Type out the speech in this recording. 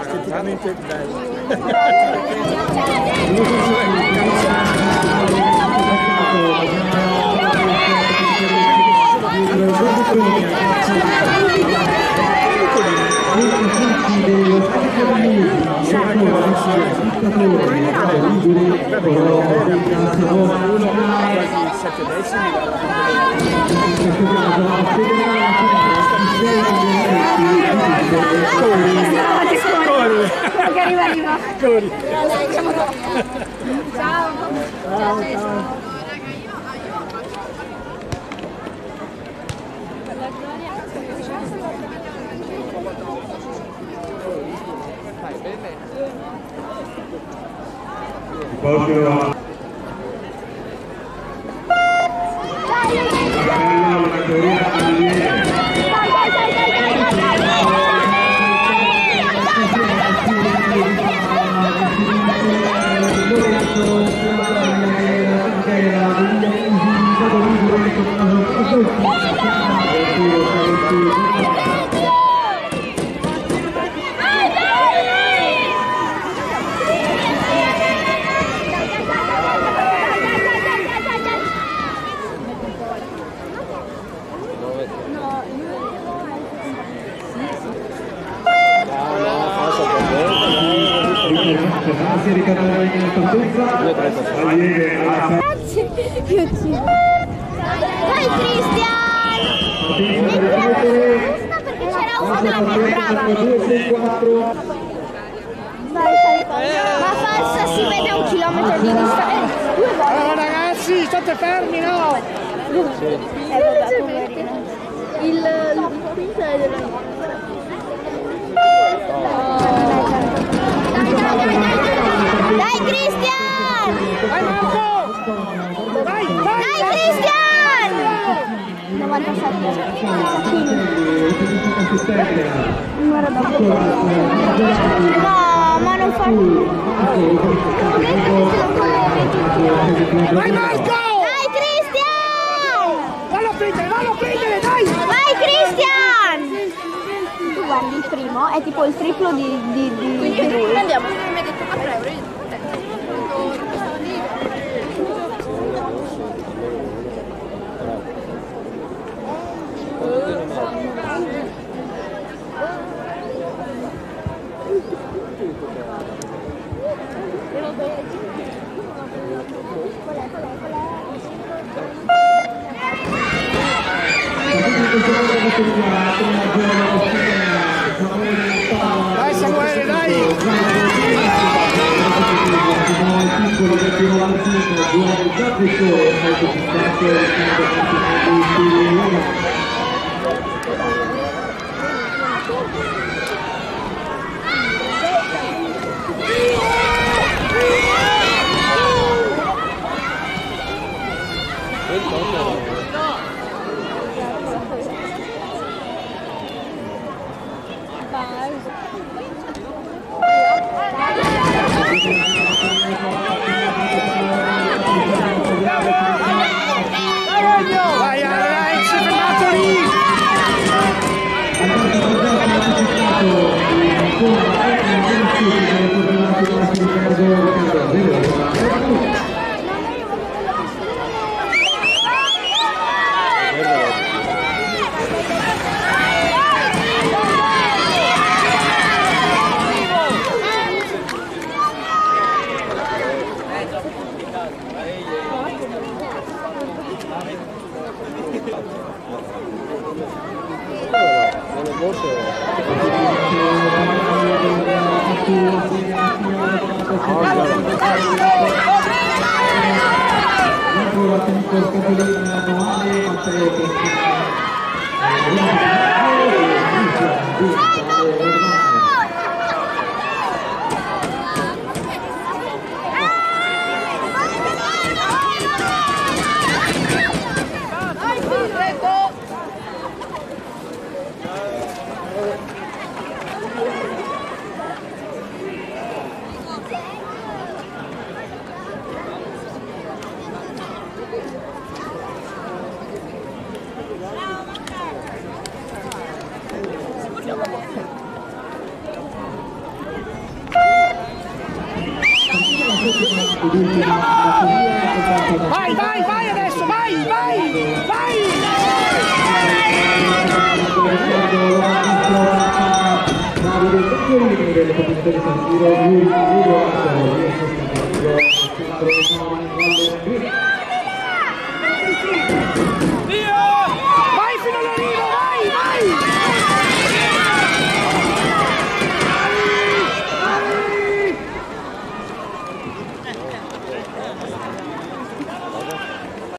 esteticamente bello. Arriva. Corri. Ciao. Ciao. Dai Cristian! Perché c'era uno della più brava. Ma falsa si vede a 1 chilometro di distanza. Oh ragazzi, state fermi, no? Vabbè, poverino. Il quinto è della Dai Cristian! Vai Marco! Vai! Dai Cristian! 97 numero dopo. No, ma non fa Vai Marco! Dai Cristian! Vallo a prendere, dai! Vai Cristian! Tu guardi il primo, è tipo il triplo di lui. Andiamo, mi hai detto 4 euro. Dai Samuele, dai! Vai, dai, si è fermato lì! Vai, vai, vai adesso, vai, vai, vai! Davide Cacchiolini delle posizioni San Siro, Giulio